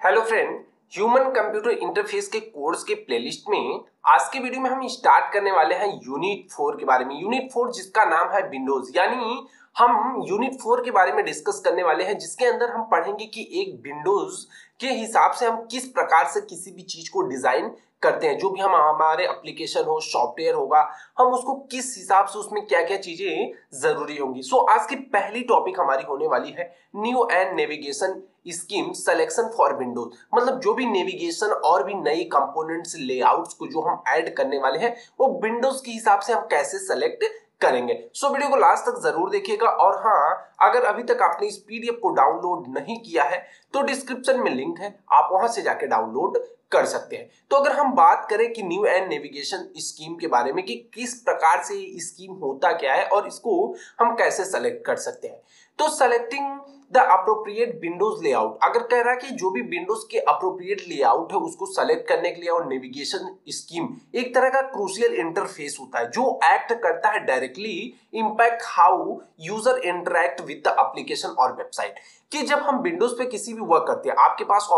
Hello friend, human computer interface के course के playlist में आज के वीडियो में हम स्टार्ट करने वाले हैं यूनिट 4 के बारे में। यूनिट 4 जिसका नाम है विंडोज, यानी हम यूनिट 4 के बारे में डिस्कस करने वाले हैं, जिसके अंदर हम पढ़ेंगे कि एक विंडोज के हिसाब से हम किस प्रकार से किसी भी चीज को डिजाइन करते हैं। जो भी हम हमारे एप्लीकेशन हो, सॉफ्टवेयर होगा, हम उसको किस हिसाब से उसमें क्या क्या चीजें जरूरी होंगी। सो आज की पहली टॉपिक हमारी होने वाली है new and navigation scheme selection for windows. मतलब जो भी नेविगेशन और भी नई कंपोनेंट्स, लेआउट्स को जो हम ऐड करने वाले हैं वो विंडोज के हिसाब से हम कैसे सेलेक्ट करेंगे। सो वीडियो को लास्ट तक जरूर देखिएगा। और हाँ, अगर अभी तक आपने इस पीडीएफ को डाउनलोड नहीं किया है तो डिस्क्रिप्शन में लिंक है, आप वहां से जाके डाउनलोड कर सकते हैं। तो अगर हम बात करें कि न्यू एंड नेविगेशन स्कीम के बारे में कि किस प्रकार से ये स्कीम होता क्या है और इसको हम कैसे सेलेक्ट कर सकते हैं, तो selecting the appropriate windows layout, अगर कह रहा है कि जो भी विंडोज के अप्रोप्रिएट लेआउट है उसको सेलेक्ट करने के लिए, और नेविगेशन स्कीम एक तरह का क्रूशियल इंटरफेस होता है जो एक्ट करता है directly impact how user interact with the application और वेबसाइट। कि जब हम विंडोज पे किसी भी वर्क करते हैं, आपके पास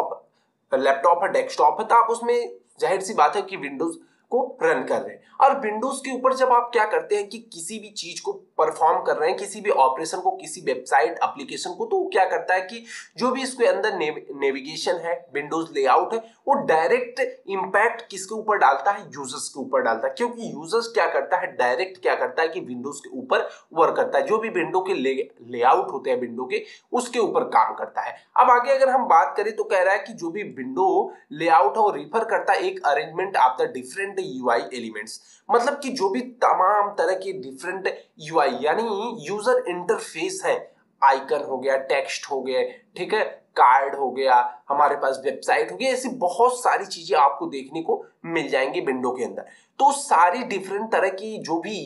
लैपटॉप है, डेस्कटॉप है, तो आप उसमें जाहिर सी बात है कि विंडोज को रन कर रहे हैं। और विंडोज के ऊपर जब आप क्या करते हैं कि किसी भी चीज को परफॉर्म कर रहे हैं, किसी भी ऑपरेशन को, किसी वेबसाइट एप्लीकेशन को, तो वो क्या करता है कि जो भी इसके अंदर नेविगेशन है, विंडोज लेआउट है, वो डायरेक्ट इंपैक्ट किसके ऊपर डालता है? यूजर्स के ऊपर डालता है। क्योंकि यूजर्स क्या करता है, डायरेक्ट क्या करता है कि विंडोज के ऊपर वर्क करता है। जो भी विंडो के लेआउट होते हैं विंडो के, उसके ऊपर काम करता है। अब आगे अगर हम बात करें तो कह रहा है कि जो भी विंडो लेआउट है वो रिफर करता है एक arrangement of the different UI elements. मतलब कि जो भी तमाम तरह के डिफरेंट यूआई यानी यूजर इंटरफेस है, आइकन हो गया, टेक्स्ट हो गया, ठीक है, कार्ड हो गया, हमारे पास वेबसाइट हो गई, ऐसी बहुत सारी चीजें आपको देखने को मिल जाएंगी विंडो के अंदर। तो सारी डिफरेंट तरह की जो भी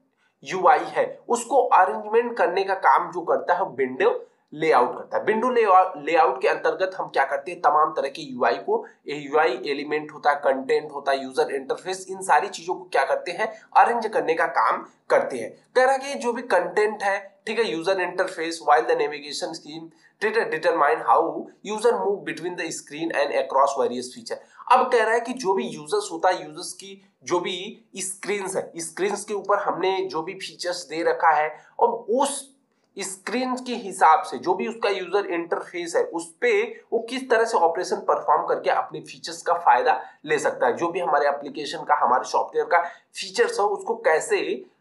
यूआई है उसको अरेंजमेंट करने का काम जो करता है विंडो लेआउट करता है। विंडो लेआउट के अंतर्गत हम क्या करते हैं, तमाम तरह के यूआई को, यूआई एलिमेंट होता है, कंटेंट होता है, यूजर इंटरफेस, इन सारी चीजों को क्या करते हैं, अरेंज करने का काम करते हैं। कह रहा है कि जो भी कंटेंट है, ठीक है, user interface while the navigation scheme determine how user move between the screen and across various feature. अब कह रहा है कि जो भी यूजर्स होता है, यूजर्स की जो भी स्क्रीन्स है, स्क्रीन्स के ऊपर हमने जो भी फीचर्स दे रखा है, और उस स्क्रीन के हिसाब से जो भी उसका यूजर इंटरफेस है उस पे वो किस तरह से ऑपरेशन परफॉर्म करके अपने फीचर्स का फायदा ले सकता है। जो भी हमारे एप्लीकेशन का, हमारे सॉफ्टवेयर का फीचर्स हो, उसको कैसे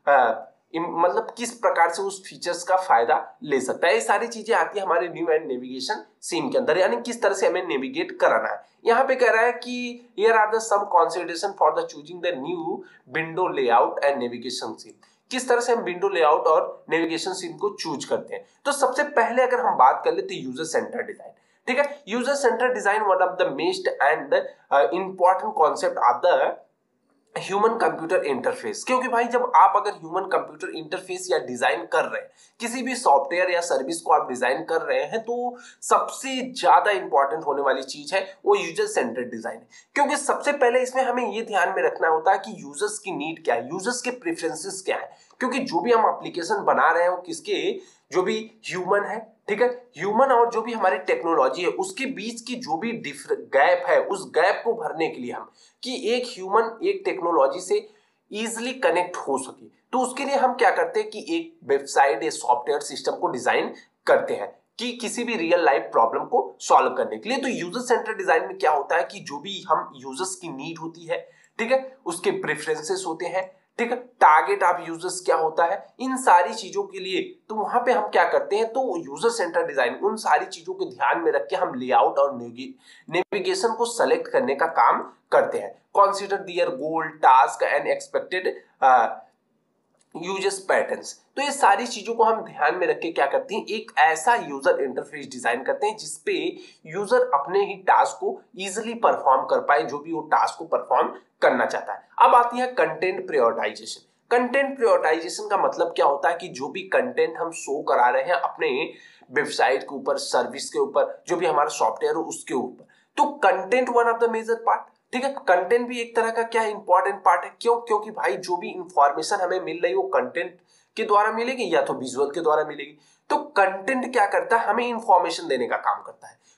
मतलब किस प्रकार से उस फीचर्स का फायदा ले सकता है। ये सारी चीजें आती है हमारे न्यू एंड नेविगेशन सीन के अंदर, यानी किस तरह से हमें नेविगेट कराना है। यहाँ पे कह रहा है कि here are the some consideration for the choosing the new window layout and navigation scene. किस तरह से हम विंडो लेआउट और नेविगेशन सीन को चूज करते हैं। तो सबसे पहले अगर हम बात कर ले तो यूजर सेंटर डिजाइन, ठीक है। User centre design one of the most and important concept of the human computer interface. क्योंकि भाई जब आप अगर ह्यूमन कंप्यूटर इंटरफेस या डिजाइन कर रहे हैं, किसी भी सॉफ्टवेयर या सर्विस को आप डिजाइन कर रहे हैं, तो सबसे ज्यादा इंपॉर्टेंट होने वाली चीज है वो यूजर सेंटर्ड डिजाइन है। क्योंकि सबसे पहले इसमें हमें ये ध्यान में रखना होता है कि यूजर्स की नीड क्या है, यूजर्स के प्रेफरेंसेस क्या है। क्योंकि जो भी हम एप्लीकेशन बना रहे हैं वो किसके, जो भी ह्यूमन है, ठीक है, ह्यूमन और जो भी हमारी टेक्नोलॉजी है उसके बीच की जो भी गैप है, उस गैप को भरने के लिए हम, कि एक ह्यूमन एक टेक्नोलॉजी से इजीली कनेक्ट हो सके, तो उसके लिए हम क्या करते हैं कि एक वेबसाइट या सॉफ्टवेयर सिस्टम को डिजाइन करते हैं कि किसी भी रियल लाइफ प्रॉब्लम को सॉल्व करने के लिए। तो यूजर सेंटर डिजाइन में क्या होता है कि जो भी हम यूजर्स की नीड होती है, ठीक है, उसके प्रेफरेंसेस होते हैं, ठीक है, टारगेट ऑफ यूजर्स क्या होता है, इन सारी चीजों के लिए तो वहां पे हम क्या करते हैं, तो यूजर सेंटर डिजाइन उन सारी चीजों को ध्यान में रख के हम लेआउट और नेविगेशन को सेलेक्ट करने का काम करते हैं। Consider their goal, task and expected users patterns. तो ये सारी चीजों को हम ध्यान में रख के क्या करते हैं, एक ऐसा यूजर इंटरफेस डिजाइन करते हैं जिसपे यूजर अपने ही टास्क को इजीली परफॉर्म कर पाए, जो भी वो टास्क को परफॉर्म करना चाहता है। अब आती है कंटेंट प्रायोरिटाइजेशन। कंटेंट प्रायोरिटाइजेशन का मतलब क्या होता है कि जो भी कंटेंट हम शो करा रहे हैं अपने वेबसाइट के ऊपर, सर्विस के ऊपर, जो भी हमारा सॉफ्टवेयर हो उसके ऊपर, तो content one of the major part, ठीक है, कंटेंट भी एक तरह का क्या इंपॉर्टेंट पार्ट है। क्यों? क्योंकि भाई जो भी इंफॉर्मेशन हमें मिल रही है वो कंटेंट के द्वारा मिलेगी या तो विजुअल के द्वारा मिलेगी। तो कंटेंट क्या करता है, हमें इंफॉर्मेशन देने का काम करता है।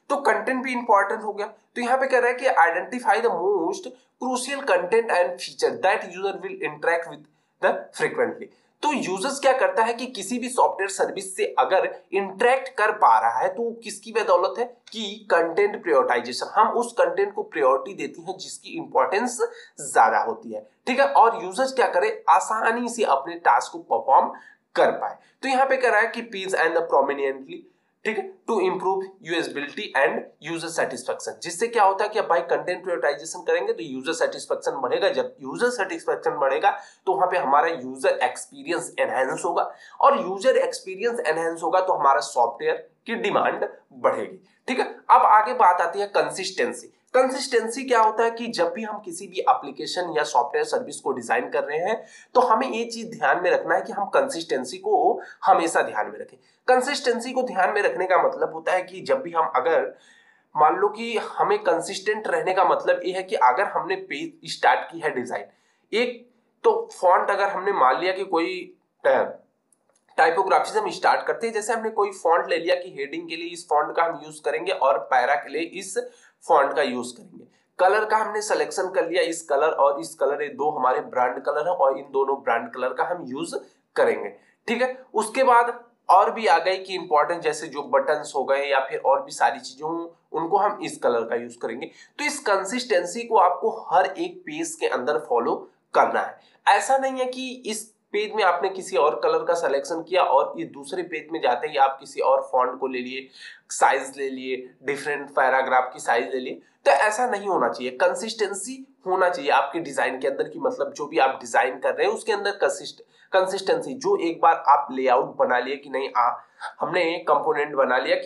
तो कंटेंट भी इंपॉर्टेंट हो गया। तो यहाँ पे कह रहा है कि identify the most crucial content and feature that user will interact with the frequently. तो यूजर्स क्या करता है कि किसी भी सॉफ्टवेयर सर्विस से अगर इंटरेक्ट कर पा रहा है तो किसकी बदौलत है कि कंटेंट प्रायोरिटाइजेशन, हम उस कंटेंट को प्रायोरिटी देती हैं जिसकी इंपॉर्टेंस ज्यादा होती है, ठीक है, और यूजर्स क्या करे, आसानी से अपने टास्क को परफॉर्म कर पाए। तो यहाँ पे कह रहा है कि पेज एंड द प्रोमिनेंटली, ठीक है, to improve usability and user satisfaction, जिससे क्या होता है कि अब भाई कंटेंट प्रायोरिटाइजेशन करेंगे तो यूजर सेटिस्फेक्शन बढ़ेगा, जब यूजर सेटिस्फेक्शन बढ़ेगा तो वहां पे हमारा यूजर एक्सपीरियंस एनहेंस होगा, और यूजर एक्सपीरियंस एनहेंस होगा तो हमारा सॉफ्टवेयर की डिमांड बढ़ेगी, ठीक है। अब आगे बात आती है कंसिस्टेंसी। कंसिस्टेंसी क्या होता है कि जब भी हम किसी भी एप्लीकेशन या सॉफ्टवेयर सर्विस को डिजाइन कर रहे हैं तो हमें ये चीज ध्यान में रखना है कि हम कंसिस्टेंसी को हमेशा ध्यान में रखें। कंसिस्टेंसी को ध्यान में रखने का मतलब होता है कि जब भी हम अगर मान लो कि हमें कंसिस्टेंट रहने का मतलब ये है कि अगर हमने पेज स्टार्ट की है डिजाइन, एक तो फॉन्ट अगर हमने मान लिया कि कोई टाइपोग्राफी से हम स्टार्ट करते हैं, जैसे हमने कोई फॉन्ट ले लिया कि हेडिंग के लिए इस फॉन्ट का हम यूज करेंगे और पैरा के लिए इस फॉन्ट का यूज करेंगे, कलर का हमने सिलेक्शन कर लिया, इस कलर और इस कलर, ये दो हमारे ब्रांड कलर है और इन दोनों ब्रांड कलर का हम यूज करेंगे, ठीक है। उसके बाद और भी आ गई कि इंपॉर्टेंट जैसे जो बटन्स हो गए या फिर और भी सारी चीजों उनको हम इस कलर का यूज करेंगे। तो इस कंसिस्टेंसी को आपको हर एक पेज के अंदर फॉलो करना है। ऐसा नहीं है कि इस पेज में आपने किसी और कलर का सिलेक्शन किया और ये दूसरे पेज में जाते ही आप किसी और फॉन्ट को ले लिए, साइज ले लिए, डिफरेंट पैराग्राफ की साइज ले लिए, तो ऐसा नहीं होना चाहिए। कंसिस्टेंसी होना चाहिए आपके डिजाइन के अंदर, की मतलब जो भी आप डिजाइन कर रहे हैं उसके अंदर कंसिस्टेंसी, जो एक बार आप लेआउट बना लिए कि नहीं हमने कंपोनेंट बना लिया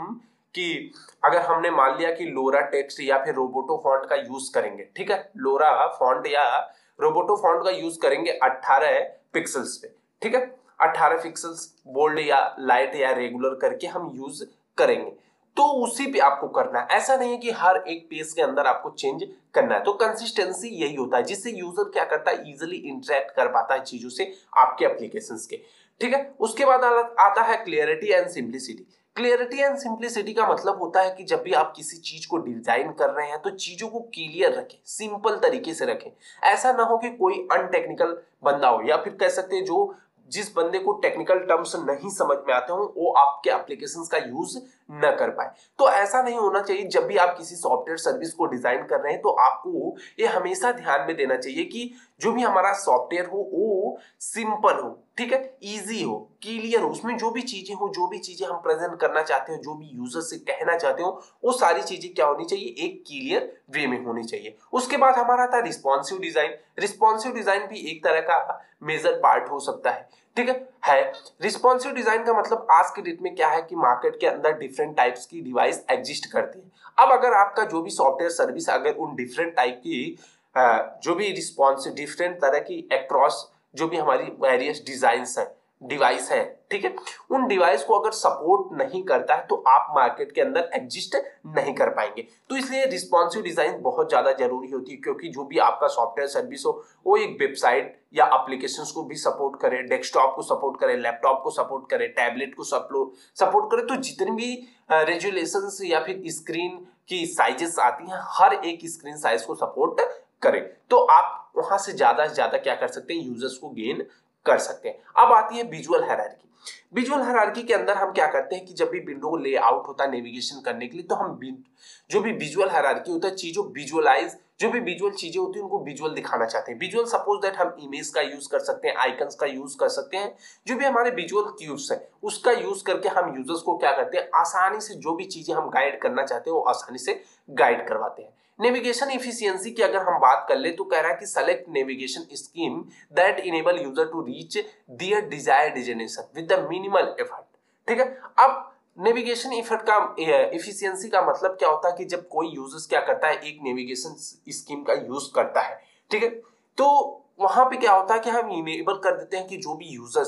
कि अगर हमने मान लिया कि लोरा टेक्स्ट या फिर रोबोटो फॉन्ट का यूज करेंगे, ठीक है, लोरा फॉन्ट या रोबोटो फॉन्ट का यूज करेंगे 18 पिक्सल्स पे, ठीक है, 18 पिक्सल्स बोल्ड या लाइट या रेगुलर करके हम यूज करेंगे, तो उसी पे आपको करना है। ऐसा नहीं है कि हर एक पेज के अंदर आपको चेंज करना है। तो कंसिस्टेंसी यही होता है जिससे यूजर क्या करता है, इजीली इंटरेक्ट कर पाता है चीजों से, आपके एप्लीकेशंस के, ठीक है। उसके बाद आता है clarity and simplicity. Clarity and simplicity का मतलब होता है कि जब भी आप किसी चीज को डिजाइन कर रहे हैं तो चीजों को क्लियर रखें, सिंपल तरीके से रखें। ऐसा ना हो कि कोई अनटेक्निकल बंदा हो या फिर कह सकते हैं जो जिस बंदे को टेक्निकल टर्म्स नहीं समझ में आते हो वो आपके एप्लीकेशंस का यूज न कर पाए। तो ऐसा नहीं होना चाहिए। जब भी आप किसी सॉफ्टवेयर सर्विस को डिजाइन कर रहे हैं तो आपको ये हमेशा ध्यान में देना चाहिए कि जो भी हमारा सॉफ्टवेयर हो वो सिंपल हो, ठीक है, इजी हो, क्लियर हो, उसमें जो भी चीजें हो, जो भी चीजें हम प्रेजेंट करना चाहते हो, जो भी यूजर से कहना चाहते हो, वो सारी चीजें क्या होनी चाहिए, एक क्लियर वे में होनी चाहिए। उसके बाद हमारा था रिस्पॉन्सिव डिजाइन। रिस्पॉन्सिव डिजाइन भी एक तरह का मेजर पार्ट हो सकता है, ठीक है। रिस्पॉन्सिव डिजाइन का मतलब आज के डेट में क्या है कि मार्केट के अंदर डिफरेंट टाइप्स की डिवाइस एग्जिस्ट करती है। अब अगर आपका जो भी सॉफ्टवेयर सर्विस अगर उन डिफरेंट टाइप की जो भी रिस्पॉन्सिव डिफरेंट तरह की अक्रॉस जो भी हमारी वेरियस डिजाइन्स है, डिवाइस है, ठीक है, उन डिवाइस को अगर सपोर्ट नहीं करता है तो आप मार्केट के अंदर एग्जिस्ट नहीं कर पाएंगे। तो इसलिए रिस्पॉन्सिव डिजाइन बहुत ज्यादा जरूरी होती है, क्योंकि जो भी आपका सॉफ्टवेयर सर्विस हो वो एक वेबसाइट या एप्लीकेशंस को भी सपोर्ट करे, डेस्कटॉप को सपोर्ट करे, लैपटॉप को सपोर्ट करे, टैबलेट को सपोर्ट करे। तो जितनी भी रेजुलेशंस या फिर स्क्रीन की साइजेस आती हैं हर एक स्क्रीन साइज को सपोर्ट करे, तो आप वहां से ज्यादा क्या कर सकते हैं, यूजर्स को गेन कर सकते हैं। अब आती है विजुअल हायरार्की। विजुअल हायरार्की के अंदर हम क्या करते हैं कि जब भी विंडो लेआउट होता है नेविगेशन करने के लिए, तो हम जो भी विजुअल हायरार्की होता है, चीजों विजुअलाइज, जो भी विजुअल चीजें होती है उनको विजुअल दिखाना चाहते हैं। विजुअल सपोज दैट हम इमेज का यूज कर सकते हैं, आइकन्स का यूज कर सकते हैं, जो भी हमारे विजुअल क्यूब्स है उसका यूज करके हम यूजर्स को क्या करते हैं, आसानी से जो भी चीजें हम गाइड करना चाहते हैं वो आसानी से गाइड करवाते हैं। नेविगेशन एफिशिएंसी की अगर हम बात कर ले तो कह रहा है कि select navigation scheme that enable user to reach their desired destination with the minimal effort, ठीक है। अब नेविगेशन एफर्ट का एफिशिएंसी का मतलब क्या होता है कि जब कोई यूजर्स क्या करता है, एक नेविगेशन स्कीम का यूज करता है, ठीक है, तो वहां पे क्या होता है कि हम इनेबल कर देते हैं कि जो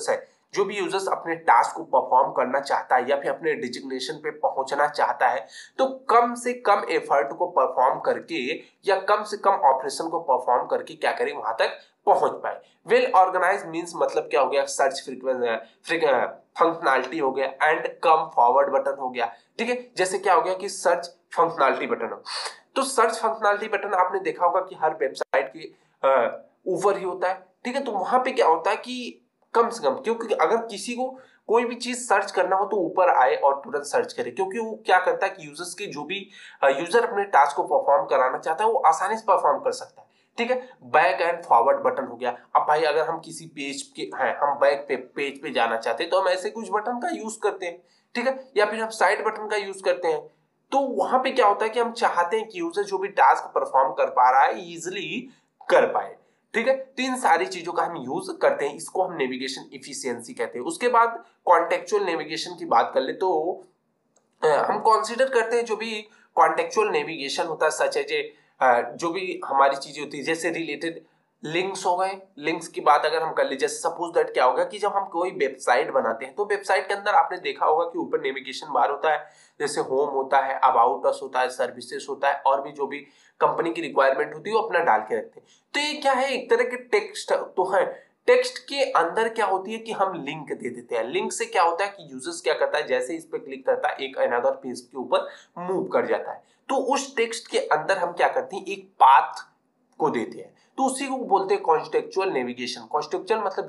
भी यूजर्स अपने टास्क को परफॉर्म करना चाहता है या फिर अपने डिजिग्नेशन पे पहुंचना चाहता है तो कम से कम एफर्ट को परफॉर्म करके या कम से कम ऑपरेशन को परफॉर्म करके क्या करें, वहां तक पहुंच पाए। वेल ऑर्गेनाइज मींस मतलब क्या हो गया, सर्च फंक्शनैलिटी हो गया एंड कम फॉरवर्ड बटन हो गया। ठीक है, जैसे क्या हो गया कि सर्च फंक्शनैलिटी बटन हो, तो सर्च फंक्शनैलिटी बटन आपने देखा होगा कि हर वेबसाइट के ऊपर ही होता है। ठीक है, तो वहां पे क्या होता है कि कम से कम, क्योंकि अगर किसी को कोई भी चीज सर्च करना हो तो ऊपर आए और तुरंत सर्च करे, क्योंकि वो क्या करता है कि यूजर्स के जो भी यूजर अपने टास्क को परफॉर्म कराना चाहता है वो आसानी से परफॉर्म कर सकता है। ठीक है, बैक एंड फॉरवर्ड बटन हो गया। अब भाई अगर हम किसी पेज के हैं, हम बैक पे पेज पे जाना चाहते हैं तो हम ऐसे कुछ बटन का यूज करते हैं। ठीक है, या फिर हम साइड बटन का यूज करते हैं। तो वहां पे क्या होता है कि हम चाहते हैं कि यूजर जो भी टास्क परफॉर्म कर पा रहा है इजिली कर पाए। ठीक है, तो इन सारी चीजों का हम यूज करते हैं, इसको हम नेविगेशन इफिशियंसी कहते हैं। उसके बाद कॉन्टेक्चुअल नेविगेशन की बात कर ले तो हम कंसीडर करते हैं जो भी कॉन्टेक्चुअल नेविगेशन होता है, सच है जो भी हमारी चीजें होती है, जैसे रिलेटेड लिंक्स हो गए। लिंक्स की बात अगर हम कर ले, जैसे सपोज दैट क्या होगा कि जब हम कोई वेबसाइट बनाते हैं तो वेबसाइट के अंदर आपने देखा होगा कि ऊपर नेविगेशन बार होता है, जैसे होम होता है, अबाउट अस होता है, सर्विसेज होता है, और भी जो भी कंपनी की रिक्वायरमेंट होती है वो अपना डाल के रखते हैं। तो ये क्या है, एक तरह के टेक्स्ट तो है। टेक्स्ट के अंदर क्या होती है कि हम लिंक दे देते हैं। लिंक से क्या होता है कि यूजर्स क्या करता है, जैसे इस पे क्लिक करता है एक अनदर पेज के ऊपर मूव कर जाता है। तो उस टेक्स्ट के अंदर हम क्या करते हैं, एक पाथ को देते हैं, तो उसी को बोलते हैं कॉन्टेक्चुअल नेविगेशन। कॉन्टेक्चुअल मतलब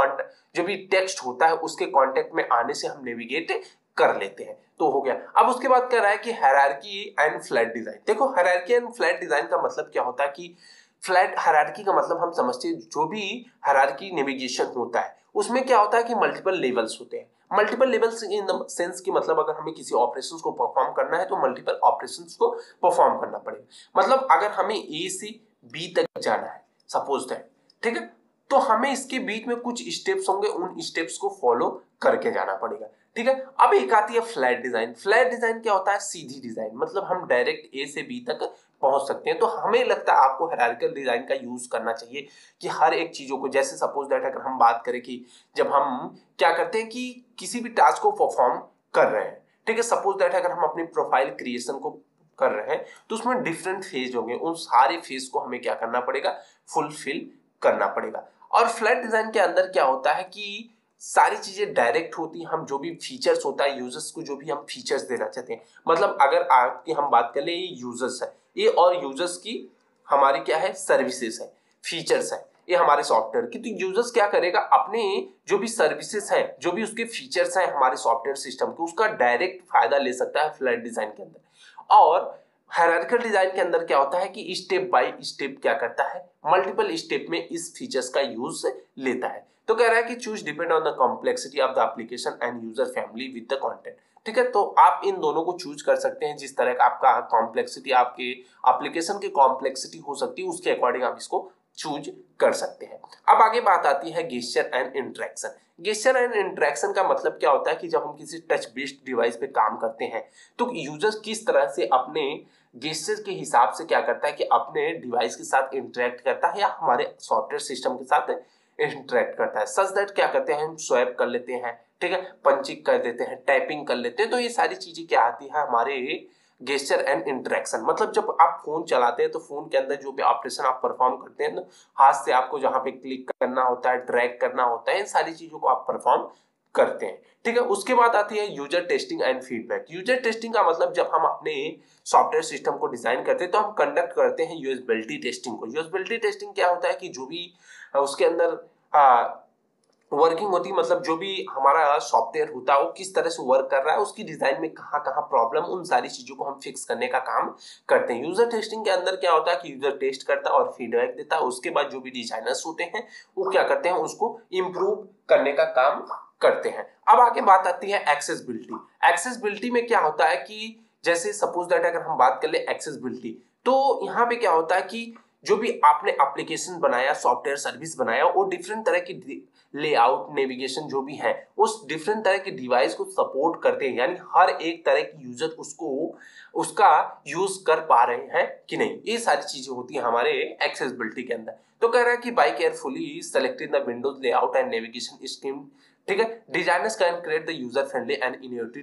जो भी टेक्स्ट होता है उसके कांटेक्ट में आने से हम नेविगेट कर लेते हैं। तो हो गया। अब उसके बाद कह रहा है कि हायरार्की एंड फ्लैट डिजाइन। देखो, हायरार्की एंड फ्लैट डिजाइन का मतलब क्या होता है कि फ्लैट हायरार्की का मतलब हम समझते हैं जो भी हायरार्की नेविगेशन होता है उसमें क्या होता है कि मल्टीपल लेवल्स होते हैं। Multiple levels in the sense की मतलब अगर हमें किसी ऑपरेशंस को परफॉर्म करना है तो मल्टीपल ऑपरेशंस को परफॉर्म करना पड़ेगा। मतलब अगर हमें ए से बी तक जाना है सपोज दैट, ठीक है, तो हमें इसके बीच में कुछ स्टेप्स होंगे, उन स्टेप्स को फॉलो करके जाना पड़ेगा। ठीक है, अब एक आती है फ्लैट डिजाइन। फ्लैट डिजाइन क्या होता है, सीधी डिजाइन, मतलब हम डायरेक्ट ए से बी तक पहुंच सकते हैं। तो हमें लगता है आपको हायरार्किकल डिजाइन का यूज करना चाहिए कि हर एक चीजों को, जैसे सपोज दैट अगर हम बात करें कि जब हम क्या करते हैं कि किसी भी टास्क को परफॉर्म कर रहे हैं, ठीक है, सपोज दैट अगर हम अपनी प्रोफाइल क्रिएशन को कर रहे हैं तो उसमें डिफरेंट फेज होंगे, उन सारे फेज को हमें क्या करना पड़ेगा, फुलफिल करना पड़ेगा। और फ्लैट डिजाइन के अंदर क्या होता है कि सारी चीजें डायरेक्ट होती हैं। हम जो भी फीचर्स होता है यूजर्स को, जो भी हम फीचर्स देना चाहते हैं, मतलब अगर आपकी हम बात कर ले, ये यूजर्स है, ये और यूजर्स की हमारी क्या है, सर्विसेज है, फीचर्स है, ये हमारे सॉफ्टवेयर की। तो यूजर्स क्या करेगा, अपने जो भी सर्विसेज है, जो भी उसके फीचर्स हैं हमारे सॉफ्टवेयर सिस्टम के, उसका डायरेक्ट फायदा ले सकता है फ्लैट डिजाइन के अंदर। और हायरार्किकल डिजाइन के अंदर क्या होता है कि स्टेप बाय स्टेप क्या करता है, मल्टीपल स्टेप में इस फीचर्स का यूज लेता है। तो कह रहा है कि choose depend on the complexity of the application and user family with the content. ठीक है, तो आप इन दोनों को चूज कर सकते हैं, जिस तरह का आपका कॉम्प्लेक्सिटी, आपके एप्लीकेशन की कॉम्प्लेक्सिटी हो सकती है उसके अकॉर्डिंग आप इसको चूज कर सकते हैं। अब आगे बात आती है gesture and interaction. Gesture and interaction का मतलब क्या होता है कि जब हम किसी टच बेस्ड डिवाइस पे काम करते हैं तो यूजर्स किस तरह से अपने गेस्चर के हिसाब से क्या करता है कि अपने डिवाइस के साथ इंटरेक्ट करता है या हमारे सॉफ्टवेयर सिस्टम के साथ इंटरेक्ट करता है। सच दैट क्या करते हैं, हम स्वैप कर लेते हैं, ठीक है, पंचिंग कर देते हैं, टाइपिंग कर लेते हैं। तो ये सारी चीजें क्या आती है हमारे गेस्चर एंड इंटरेक्शन। मतलब जब आप फोन चलाते हैं तो फोन के अंदर जो भी ऑपरेशन आप परफॉर्म करते हैं, हाथ से आपको जहां पे क्लिक करना होता है, ड्रैग करना होता है, इन सारी चीजों को आप परफॉर्म करते हैं। ठीक है, उसके बाद आती है user testing and feedback. User testing का मतलब जब हम अपने सॉफ्टवेयर सिस्टम को डिजाइन करते हैं तो हम कंडक्ट करते हैं यूजेबिलिटी टेस्टिंग को। यूजेबिलिटी टेस्टिंग क्या होता है कि जो भी उसके अंदर वर्किंग होती है, मतलब जो भी हमारा सॉफ्टवेयर होता है वो किस तरह से वर्क कर रहा है, उसकी डिजाइन में कहाँ कहाँ प्रॉब्लम, उन सारी चीजों को हम फिक्स करने का काम करते हैं। यूजर टेस्टिंग के अंदर क्या होता है कि यूजर टेस्ट करता है और फीडबैक देता है। उसके बाद जो भी डिजाइनर्स होते हैं वो क्या करते हैं, उसको इम्प्रूव करने का काम करते हैं। अब आगे बात आती है एक्सेसिबिलिटी। एक्सेसिबिलिटी में क्या होता है कि जैसे सपोज दैट अगर हम बात कर ले एक्सेसिबिलिटी, तो यहाँ पे क्या होता है कि जो भी आपने एप्लीकेशन बनाया, सॉफ्टवेयर सर्विस बनाया, वो डिफरेंट तरह की लेआउट, नेविगेशन जो भी है उस डिफरेंट तरह के डिवाइस को सपोर्ट करते हैं, यानी हर एक तरह की यूजर उसको उसका यूज कर पा रहे हैं कि नहीं, ये सारी चीजें होती हैं हमारे एक्सेसिबिलिटी के अंदर। तो कह रहा है कि by carefully selected the windows layout and navigation scheme, ठीक है, designers can create the user friendly and innovative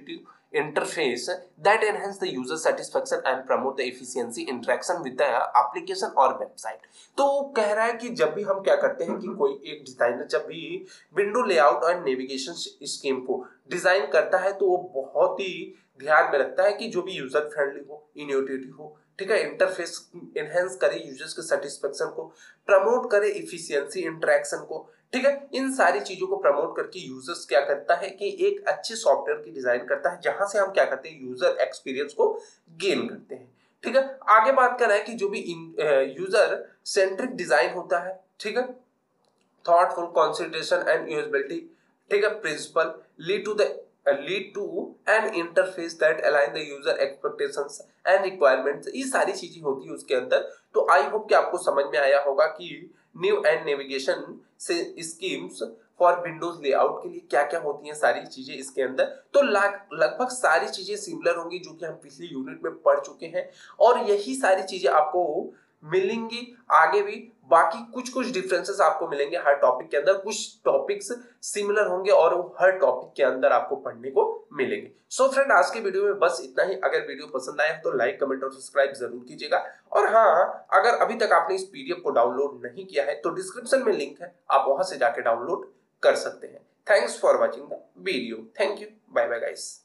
interface that enhance the user satisfaction and promote the efficiency interaction with the application और website. तो कह रहा है कि जब भी हम क्या करते हैं कि कोई एक डिजाइनर जब भी विंडो लेआउट और नेविगेशन स्कीम को डिजाइन करता है तो वो बहुत ही ध्यान में रखता है कि जो भी यूजर फ्रेंडली हो, इनोवेटिव हो, ठीक है, इंटरफेस एनहेंस करे यूजर्स के सेटिस्फेक्शन को, प्रमोट करे इफिशियंसी इंटरेक्शन को, ठीक है, इन सारी चीजों को प्रमोट करके यूजर्स क्या करता है कि एक अच्छे सॉफ्टवेयर की डिजाइन करता है जहां से हम क्या करते हैं यूजर एक्सपीरियंस को गेन करते हैं। ठीक है, आगे बात कर रहा है कि जो भी यूजर सेंट्रिक डिजाइन होता है, ठीक है, थॉटफुल कंसिडरेशन एंड यूजेबिलिटी, ठीक है, principle lead to an interface that align the user expectations and requirements, ये सारी चीजें होती है उसके अंदर। तो आई होप कि आपको समझ में आया होगा कि न्यू एंड नेविगेशन से स्कीम्स फॉर विंडोज लेआउट के लिए क्या क्या होती हैं सारी चीजें इसके अंदर। तो लगभग सारी चीजें सिमिलर होंगी जो कि हम पिछली यूनिट में पढ़ चुके हैं और यही सारी चीजें आपको मिलेंगी आगे भी। बाकी कुछ कुछ डिफरेंसेस आपको मिलेंगे हर टॉपिक के अंदर, कुछ टॉपिक्स सिमिलर होंगे और हर टॉपिक के अंदर आपको पढ़ने को मिलेंगे। सो फ्रेंड, आज के वीडियो में बस इतना ही। अगर वीडियो पसंद आया तो लाइक, कमेंट और सब्सक्राइब जरूर कीजिएगा। और हाँ, अगर अभी तक आपने इस पीडीएफ को डाउनलोड नहीं किया है तो डिस्क्रिप्शन में लिंक है, आप वहां से जाके डाउनलोड कर सकते हैं। Thanks for watching the video. Thank you, bye bye guys.